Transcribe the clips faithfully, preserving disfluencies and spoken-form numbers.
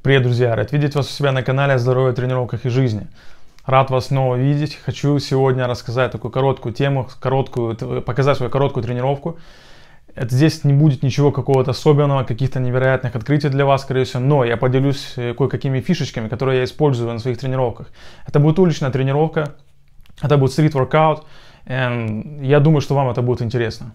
Привет, друзья! Рад видеть вас у себя на канале о здоровье, тренировках и жизни. Рад вас снова видеть. Хочу сегодня рассказать такую короткую тему, короткую, показать свою короткую тренировку. Это здесь не будет ничего какого-то особенного, каких-то невероятных открытий для вас, скорее всего, но я поделюсь кое-какими фишечками, которые я использую на своих тренировках. Это будет уличная тренировка, это будет street workout, и я думаю, что вам это будет интересно.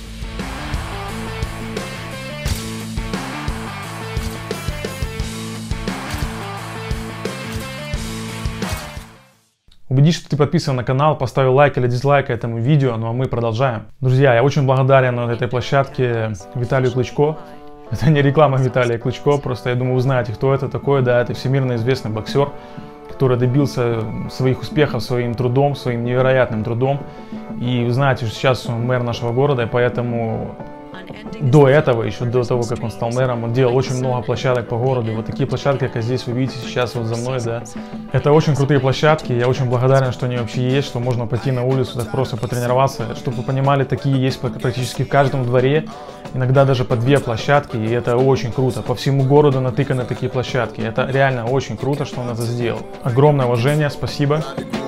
Убедись, что ты подписан на канал, поставил лайк или дизлайк этому видео, ну а мы продолжаем. Друзья, я очень благодарен этой площадке Виталию Кличко. Это не реклама Виталия Кличко, просто я думаю, вы знаете, кто это такой. Да, это всемирно известный боксер, который добился своих успехов своим трудом, своим невероятным трудом. И вы знаете, что сейчас он мэр нашего города, и поэтому до этого, еще до того, как он стал мэром, он делал очень много площадок по городу. Вот такие площадки, как здесь вы видите сейчас вот за мной, да. Это очень крутые площадки, я очень благодарен, что они вообще есть, что можно пойти на улицу, так просто потренироваться. Чтобы вы понимали, такие есть практически в каждом дворе, иногда даже по две площадки, и это очень круто. По всему городу натыканы такие площадки. Это реально очень круто, что он это сделал. Огромное уважение, спасибо.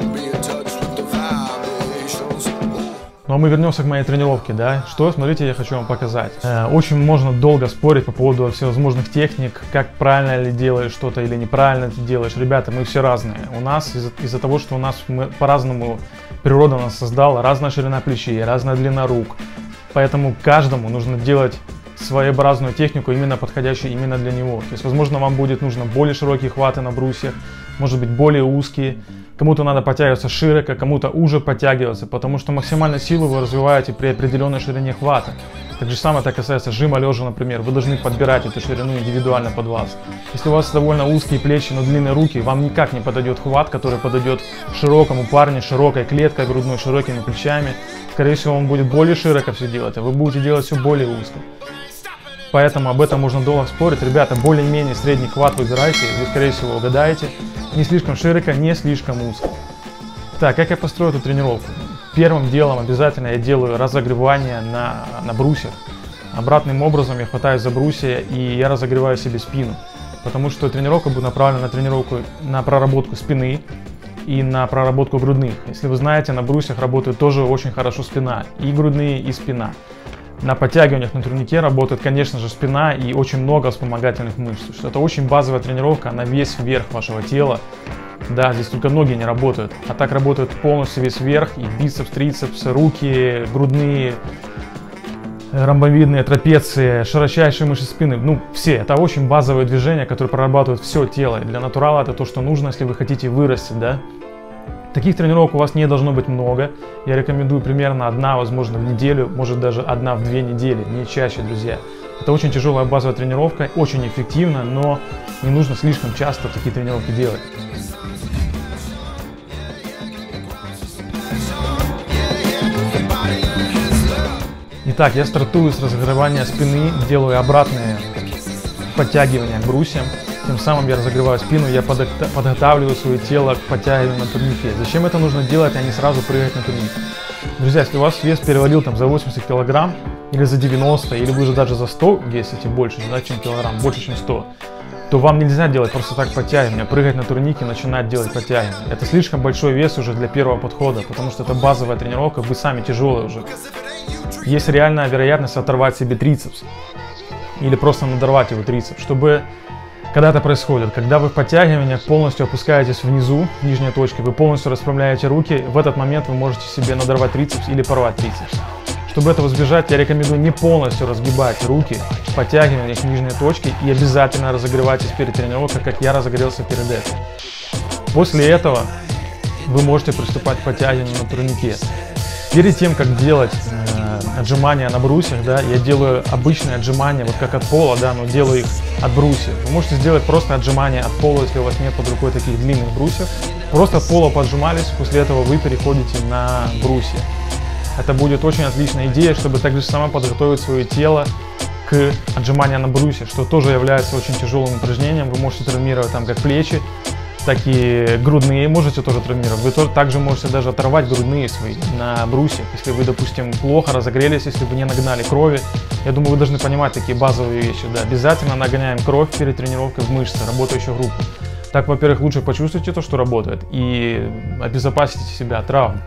Ну а мы вернемся к моей тренировке, да. Что, смотрите, я хочу вам показать. Э, очень можно долго спорить по поводу всевозможных техник, как правильно ли делаешь что-то или неправильно ты делаешь. Ребята, мы все разные. У нас из-за из-за того, что у нас по-разному природа нас создала, разная ширина плечей, разная длина рук. Поэтому каждому нужно делать своеобразную технику, именно подходящую именно для него. То есть, возможно, вам будет нужно более широкие хваты на брусьях, может быть, более узкие. Кому-то надо подтягиваться широко, кому-то уже подтягиваться, потому что максимальную силу вы развиваете при определенной ширине хвата. Так же самое это касается жима лежа, например. Вы должны подбирать эту ширину индивидуально под вас. Если у вас довольно узкие плечи, но длинные руки, вам никак не подойдет хват, который подойдет широкому парню, широкой клеткой грудной, широкими плечами. Скорее всего, он будет более широко все делать, а вы будете делать все более узко. Поэтому об этом можно долго спорить. Ребята, более-менее средний хват выбирайте, вы, скорее всего, угадаете. Не слишком широко, не слишком узко. Так, как я построю эту тренировку? Первым делом обязательно я делаю разогревание на, на брусьях. Обратным образом я хватаюсь за брусья и я разогреваю себе спину. Потому что тренировка будет направлена на тренировку, на проработку спины и на проработку грудных. Если вы знаете, на брусьях работает тоже очень хорошо спина. И грудные, и спина. На подтягиваниях на турнике работает, конечно же, спина и очень много вспомогательных мышц. Это очень базовая тренировка на весь верх вашего тела. Да, здесь только ноги не работают, а так работает полностью весь верх, и бицепс, трицепс, руки, грудные, ромбовидные, трапеции, широчайшие мышцы спины. Ну, все. Это очень базовые движения, которые прорабатывают все тело. И для натурала это то, что нужно, если вы хотите вырасти, да. Таких тренировок у вас не должно быть много. Я рекомендую примерно одна, возможно, в неделю, может даже одна в две недели, не чаще, друзья. Это очень тяжелая базовая тренировка, очень эффективна, но не нужно слишком часто такие тренировки делать. Итак, я стартую с разогревания спины, делаю обратные подтягивания к брусьям. Тем самым я разогреваю спину, я подготавливаю свое тело к подтягиванию на турнике. Зачем это нужно делать, а не сразу прыгать на турник? Друзья, если у вас вес перевалил там за восемьдесят килограмм, или за девяносто, или вы уже даже за сто весите больше, да, чем килограмм, больше, чем сто, то вам нельзя делать просто так подтягивания, прыгать на турнике и начинать делать подтягивания. Это слишком большой вес уже для первого подхода, потому что это базовая тренировка, вы сами тяжелые уже. Есть реальная вероятность оторвать себе трицепс, или просто надорвать его трицепс, чтобы... Когда это происходит, когда вы в подтягиваниях полностью опускаетесь внизу, в нижней точке, вы полностью расправляете руки, в этот момент вы можете себе надорвать трицепс или порвать трицепс. Чтобы этого избежать, я рекомендую не полностью разгибать руки в подтягиваниях в нижней точке и обязательно разогревайтесь перед тренировкой, как я разогрелся перед этим. После этого вы можете приступать к подтягиванию на турнике. Перед тем, как делать э, отжимания на брусьях, да, я делаю обычные отжимания, вот как от пола, да, но делаю их от брусьев. Вы можете сделать просто отжимания от пола, если у вас нет под рукой таких длинных брусьев. Просто от пола поджимались, после этого вы переходите на брусья. Это будет очень отличная идея, чтобы также само подготовить свое тело к отжиманию на брусьях, что тоже является очень тяжелым упражнением. Вы можете травмировать там как плечи, так и грудные можете тоже травмировать. Вы тоже, также можете даже оторвать грудные свои на брусьях, если вы, допустим, плохо разогрелись, если вы не нагнали крови, Я думаю, вы должны понимать такие базовые вещи. Да. Обязательно нагоняем кровь перед тренировкой в мышцы, работающую группу. Так, во-первых, лучше почувствуйте то, что работает, и обезопасите себя от травм.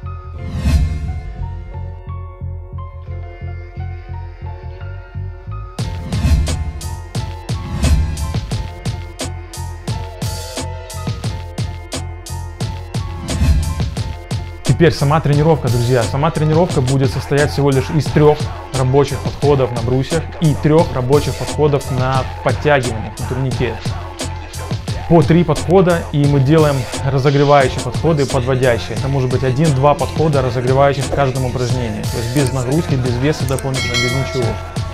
Теперь сама тренировка, друзья. Сама тренировка будет состоять всего лишь из трех рабочих подходов на брусьях и трех рабочих подходов на подтягиваниях на турнике. По три подхода, и мы делаем разогревающие подходы и подводящие. Это может быть один-два подхода, разогревающих в каждом упражнении. То есть без нагрузки, без веса дополнительно, без ничего.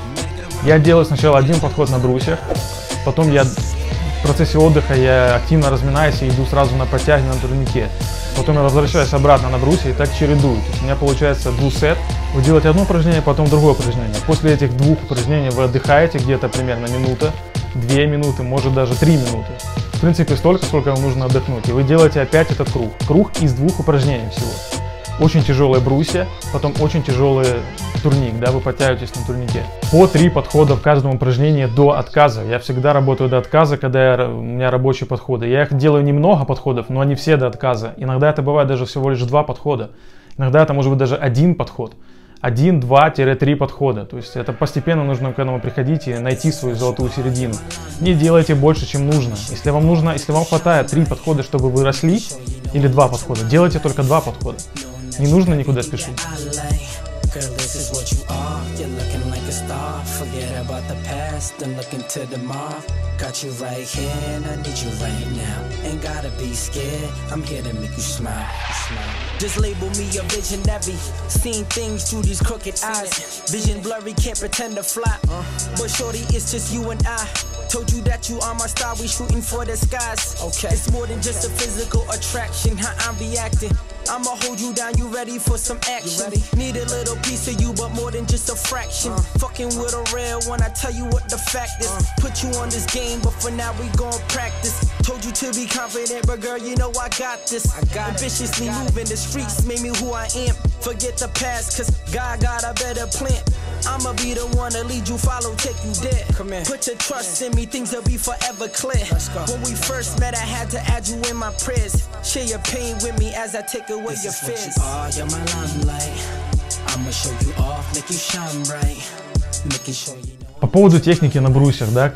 Я делаю сначала один подход на брусьях, потом я в процессе отдыха я активно разминаюсь и иду сразу на подтягивание на турнике. Потом я возвращаюсь обратно на брусья и так чередую. То есть у меня получается двусет. Вы делаете одно упражнение, потом другое упражнение. После этих двух упражнений вы отдыхаете где-то примерно минута, две минуты, может даже три минуты. В принципе, столько, сколько вам нужно отдохнуть. И вы делаете опять этот круг. Круг из двух упражнений всего. Очень тяжелые брусья, потом очень тяжелый турник, да, вы подтягиваетесь на турнике. По три подхода в каждом упражнении до отказа. Я всегда работаю до отказа, когда я, у меня рабочие подходы. Я их делаю немного подходов, но они все до отказа. Иногда это бывает даже всего лишь два подхода. Иногда это может быть даже один подход. Один, два, три подхода. То есть это постепенно нужно к этому приходить и найти свою золотую середину. Не делайте больше, чем нужно. Если вам нужно, если вам хватает три подхода, чтобы вы росли, или два подхода, делайте только два подхода. Не нужно никуда спешить. Girl, this is what you are. You're looking like a star. Forget about the past and look into the mark. Got you right here and I need you right now. Ain't gotta be scared. I'm here to make you smile. smile. Just label me a visionary. Seeing things through these crooked eyes. Vision blurry, can't pretend to fly. Uh, but shorty, it's just you and I. Told you that you are my star, we shooting for the skies. Okay, it's more than just a physical attraction. How I'm reacting, I'ma hold you down. You ready for some action? Need a little piece of you, but more than just a fraction. Uh, Fucking with a real one, I tell you what the fact is. Uh, Put you on this game, but for now we gon' practice. Told you to be confident, but girl, you know I got this. I got Ambitiously moving the streets, made me who I am. Forget the past, cause God got a better plan. I'ma be the one to lead you, follow, take you there. Come in. Put your trust in me, things will be forever clear. Let's go. When we first met, I had to add you in my prayers. Share your pain with me as I take away this your fears. You are, you're my limelight. I'ma show you off, make you shine bright. Making sure you know. По поводу техники на брусьях, да,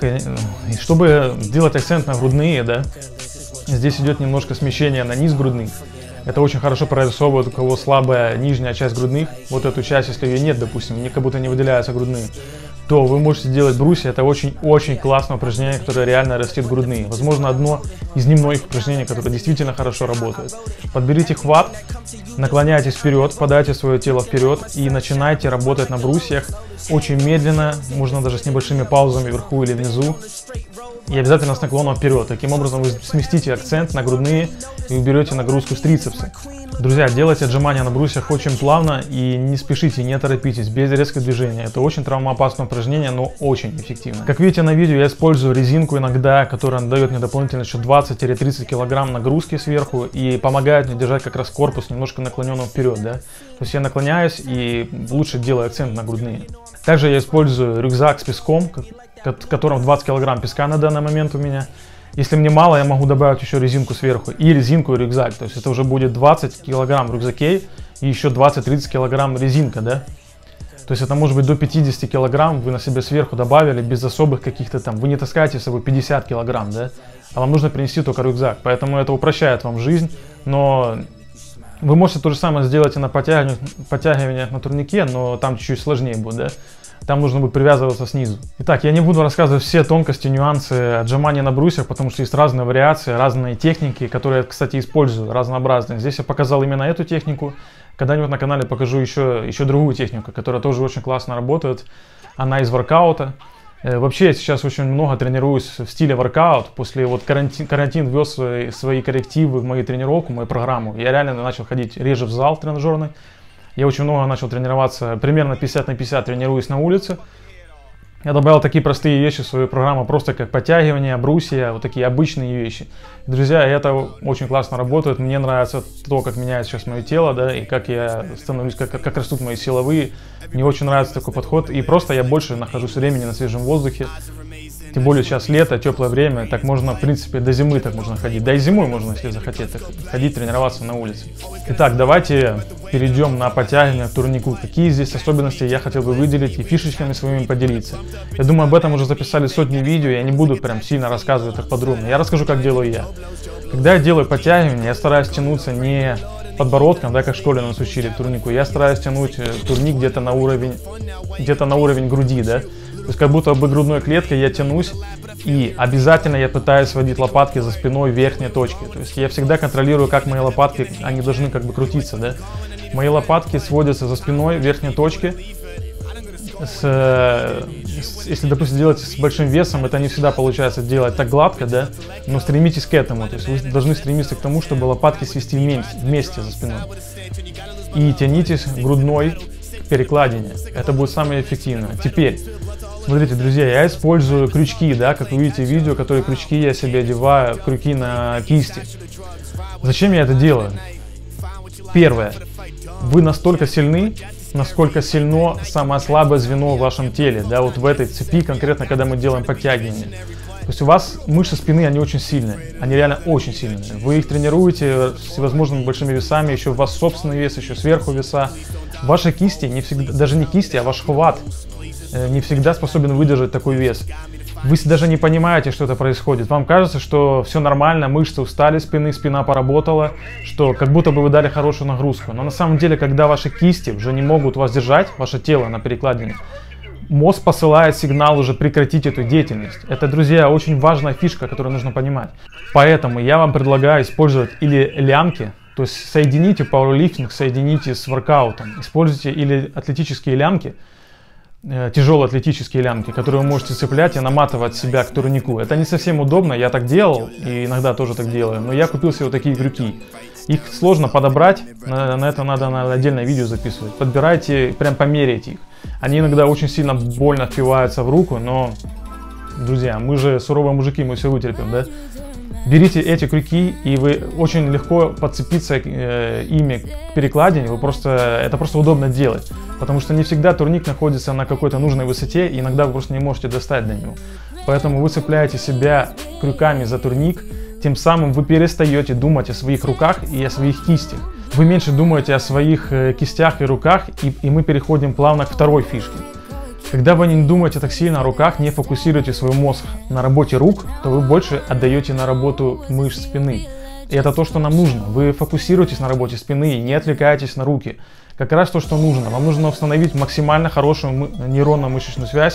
чтобы сделать акцент на грудные, да, здесь идет немножко смещение на низ грудных. Это очень хорошо прорисовывает, у кого слабая нижняя часть грудных. Вот эту часть, если ее нет, допустим, они как будто не выделяются грудные, то вы можете делать брусья. Это очень-очень классное упражнение, которое реально растит грудные. Возможно, одно из немногих упражнений, которое действительно хорошо работает. Подберите хват, наклоняйтесь вперед, подайте свое тело вперед и начинайте работать на брусьях очень медленно, можно даже с небольшими паузами вверху или внизу. И обязательно с наклоном вперед. Таким образом вы сместите акцент на грудные и уберете нагрузку с трицепса. Друзья, делайте отжимания на брусьях очень плавно и не спешите, не торопитесь, без резкого движения. Это очень травмоопасное упражнение, но очень эффективно. Как видите на видео, я использую резинку иногда, которая дает мне дополнительно еще двадцать-тридцать килограмм нагрузки сверху и помогает мне держать как раз корпус немножко наклоненным вперед. Да? То есть я наклоняюсь и лучше делаю акцент на грудные. Также я использую рюкзак с песком, в котором двадцать килограмм песка на данный момент у меня. Если мне мало, я могу добавить еще резинку сверху. И резинку, и рюкзак. То есть это уже будет двадцать килограмм рюкзакей и еще двадцать-тридцать килограмм резинка, да? То есть это может быть до пятидесяти килограмм вы на себе сверху добавили без особых каких-то там. Вы не таскаете с собой пятьдесят килограмм, да? А вам нужно принести только рюкзак. Поэтому это упрощает вам жизнь. Но вы можете то же самое сделать и на подтягиваниях, подтягиваниях на турнике, но там чуть-чуть сложнее будет, да? Там нужно будет привязываться снизу. Итак, я не буду рассказывать все тонкости, нюансы отжимания на брусьях, потому что есть разные вариации, разные техники, которые я, кстати, использую, разнообразные. Здесь я показал именно эту технику. Когда-нибудь на канале покажу еще, еще другую технику, которая тоже очень классно работает. Она из воркаута. Вообще, я сейчас очень много тренируюсь в стиле воркаут. После вот карантин, карантин ввез свои, свои коррективы в мою тренировку, в мою программу. Я реально начал ходить реже в зал тренажерный. Я очень много начал тренироваться, примерно пятьдесят на пятьдесят тренируюсь на улице. Я добавил такие простые вещи в свою программу, просто как подтягивание, брусья, вот такие обычные вещи. И, друзья, это очень классно работает. Мне нравится то, как меняется сейчас мое тело, да, и как я становлюсь, как, как растут мои силовые. Мне очень нравится такой подход. И просто я больше нахожусь времени на свежем воздухе. Тем более сейчас лето, теплое время, так можно, в принципе, до зимы так можно ходить. Да и зимой можно, если захотеть, так, ходить, тренироваться на улице. Итак, давайте перейдем на подтягивание к турнику. Какие здесь особенности я хотел бы выделить и фишечками своими поделиться. Я думаю, об этом уже записали сотни видео, я не буду прям сильно рассказывать так подробно. Я расскажу, как делаю я. Когда я делаю подтягивание, я стараюсь тянуться не подбородком, да, как в школе нас учили к турнику. Я стараюсь тянуть турник где-то на уровень, где-то на уровень груди, да. То есть как будто бы грудной клеткой я тянусь, и обязательно я пытаюсь сводить лопатки за спиной в верхней точке. То есть я всегда контролирую, как мои лопатки, они должны как бы крутиться, да. Мои лопатки сводятся за спиной в верхней точке. С, с, если, допустим, делать с большим весом, это не всегда получается делать так гладко, да, но стремитесь к этому. То есть вы должны стремиться к тому, чтобы лопатки свести вместе, вместе за спиной. И тянитесь грудной к перекладине. Это будет самое эффективное. Теперь, смотрите, друзья, я использую крючки, да, как вы видите в видео, которые крючки я себе одеваю, крюки на кисти. Зачем я это делаю? Первое. Вы настолько сильны, насколько сильно самое слабое звено в вашем теле, да, вот в этой цепи, конкретно, когда мы делаем подтягивание. То есть у вас мышцы спины, они очень сильные, они реально очень сильные. Вы их тренируете всевозможными большими весами, еще у вас собственный вес, еще сверху веса. Ваши кисти, не всегда, даже не кисти, а ваш хват не всегда способен выдержать такой вес. Вы даже не понимаете, что это происходит. Вам кажется, что все нормально, мышцы устали спины, спина поработала, что как будто бы вы дали хорошую нагрузку. Но на самом деле, когда ваши кисти уже не могут вас держать, ваше тело на перекладине, мозг посылает сигнал уже прекратить эту деятельность. Это, друзья, очень важная фишка, которую нужно понимать. Поэтому я вам предлагаю использовать или лямки, то есть соедините пауэрлифтинг, соедините с воркаутом. Используйте или атлетические лямки, тяжелые атлетические лямки, которые вы можете цеплять и наматывать себя к турнику. Это не совсем удобно, я так делал и иногда тоже так делаю, но я купил себе вот такие крюки. Их сложно подобрать, на, на это надо на отдельное видео записывать. Подбирайте, прям померяйте их. Они иногда очень сильно больно впиваются в руку, но, друзья, мы же суровые мужики, мы все вытерпим, да? Берите эти крюки, и вы очень легко подцепиться э, ими к перекладине, вы просто, это просто удобно делать, потому что не всегда турник находится на какой-то нужной высоте, и иногда вы просто не можете достать до него. Поэтому вы цепляете себя крюками за турник, тем самым вы перестаете думать о своих руках и о своих кистях. Вы меньше думаете о своих э, кистях и руках, и, и мы переходим плавно к второй фишке. Когда вы не думаете так сильно о руках, не фокусируете свой мозг на работе рук, то вы больше отдаете на работу мышц спины. И это то, что нам нужно. Вы фокусируетесь на работе спины и не отвлекаетесь на руки. Как раз то, что нужно. Вам нужно установить максимально хорошую нейронно-мышечную связь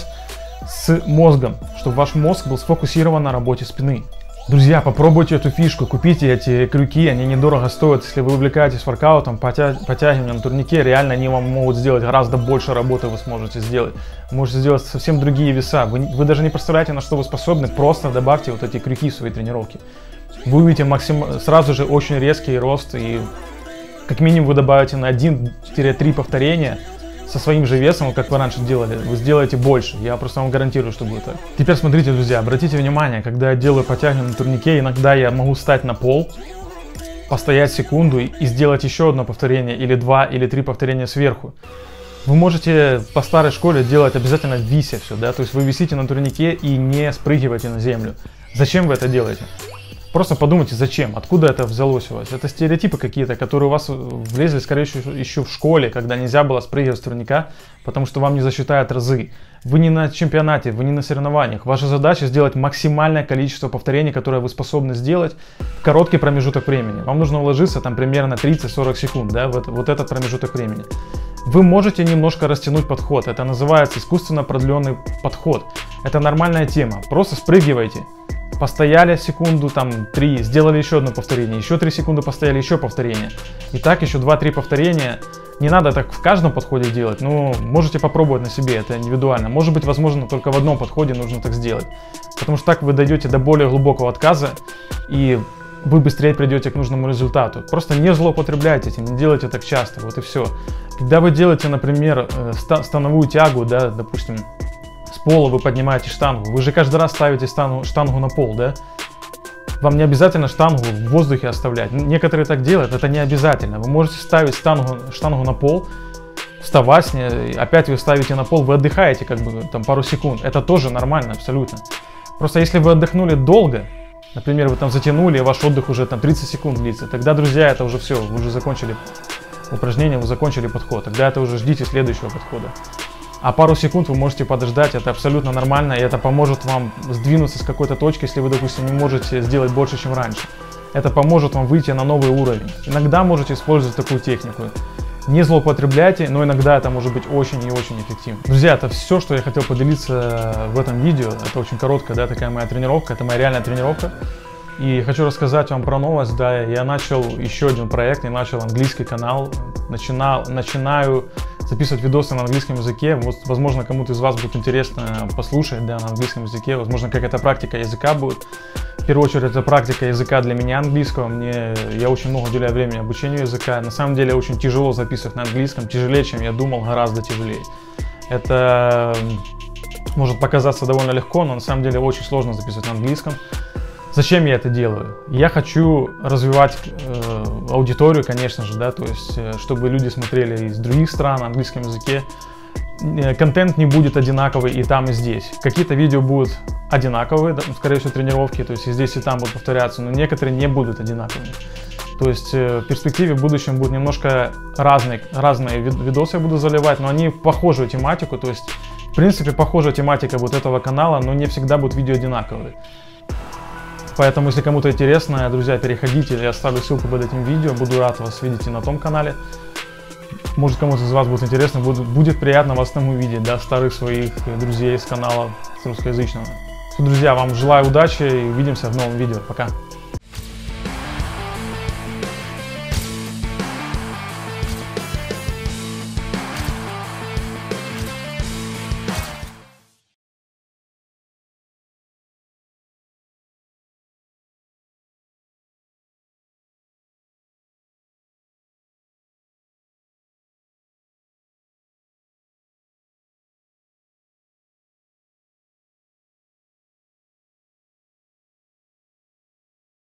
с мозгом, чтобы ваш мозг был сфокусирован на работе спины. Друзья, попробуйте эту фишку, купите эти крюки, они недорого стоят. Если вы увлекаетесь воркаутом, подтягиванием на турнике, реально они вам могут сделать гораздо больше работы, вы сможете сделать. Вы можете сделать совсем другие веса. Вы, вы даже не представляете, на что вы способны, просто добавьте вот эти крюки в свои тренировки. Вы увидите максим... сразу же очень резкий рост, и как минимум вы добавите на один-три повторения со своим же весом, как вы раньше делали, вы сделаете больше. Я просто вам гарантирую, что будет так. Теперь смотрите, друзья, обратите внимание, когда я делаю подтягивание на турнике, иногда я могу встать на пол, постоять секунду и сделать еще одно повторение, или два, или три повторения сверху. Вы можете по старой школе делать обязательно вися все, да, то есть вы висите на турнике и не спрыгиваете на землю. Зачем вы это делаете? Просто подумайте, зачем, откуда это взялось у вас. Это стереотипы какие-то, которые у вас влезли, скорее всего, еще в школе, когда нельзя было спрыгивать с турника, потому что вам не засчитают разы. Вы не на чемпионате, вы не на соревнованиях. Ваша задача сделать максимальное количество повторений, которое вы способны сделать в короткий промежуток времени. Вам нужно уложиться там примерно тридцать-сорок секунд, да, вот, вот этот промежуток времени. Вы можете немножко растянуть подход, это называется искусственно продленный подход. Это нормальная тема, просто спрыгивайте. Постояли секунду, там три, сделали еще одно повторение, еще три секунды постояли, еще повторение. И так еще два-три повторения. Не надо так в каждом подходе делать, но можете попробовать на себе, это индивидуально. Может быть, возможно, только в одном подходе нужно так сделать. Потому что так вы дойдете до более глубокого отказа, и вы быстрее придете к нужному результату. Просто не злоупотребляйте этим, не делайте так часто, вот и все. Когда вы делаете, например, становую тягу, да, допустим, с пола вы поднимаете штангу. Вы же каждый раз ставите штангу, штангу на пол, да? Вам не обязательно штангу в воздухе оставлять. Некоторые так делают, это не обязательно. Вы можете ставить штангу, штангу на пол, вставать с ней, опять вы ставите на пол, вы отдыхаете как бы там пару секунд. Это тоже нормально, абсолютно. Просто если вы отдохнули долго, например, вы там затянули, и ваш отдых уже там тридцать секунд длится, тогда, друзья, это уже все, вы уже закончили упражнение, вы закончили подход. Тогда это уже ждите следующего подхода. А пару секунд вы можете подождать, это абсолютно нормально, и это поможет вам сдвинуться с какой-то точки, если вы, допустим, не можете сделать больше, чем раньше. Это поможет вам выйти на новый уровень. Иногда можете использовать такую технику. Не злоупотребляйте, но иногда это может быть очень и очень эффективно. Друзья, это все, что я хотел поделиться в этом видео. Это очень короткая, да, такая моя тренировка, это моя реальная тренировка. И хочу рассказать вам про новость, да, я начал еще один проект, я начал английский канал, начинал, начинаю записывать видосы на английском языке. Вот, возможно, кому-то из вас будет интересно послушать, да, на английском языке, возможно, какая-то практика языка будет. В первую очередь, это практика языка для меня английского, мне, я очень много уделяю времени обучению языка. На самом деле, очень тяжело записывать на английском, тяжелее, чем я думал, гораздо тяжелее. Это может показаться довольно легко, но на самом деле очень сложно записывать на английском. Зачем я это делаю? Я хочу развивать э, аудиторию, конечно же, да, то есть, э, чтобы люди смотрели из других стран на английском языке. Э, контент не будет одинаковый и там, и здесь. Какие-то видео будут одинаковые, да, скорее всего, тренировки, то есть и здесь, и там будут повторяться, но некоторые не будут одинаковыми. То есть э, в перспективе, в будущем будут немножко разные, разные видосы я буду заливать, но они в похожую тематику, то есть, в принципе, похожая тематика вот этого канала, но не всегда будут видео одинаковые. Поэтому, если кому-то интересно, друзья, переходите, я оставлю ссылку под этим видео, буду рад вас видеть и на том канале. Может, кому-то из вас будет интересно, будет, будет приятно вас там увидеть, да, старых своих друзей с канала с русскоязычного. Друзья, вам желаю удачи и увидимся в новом видео. Пока!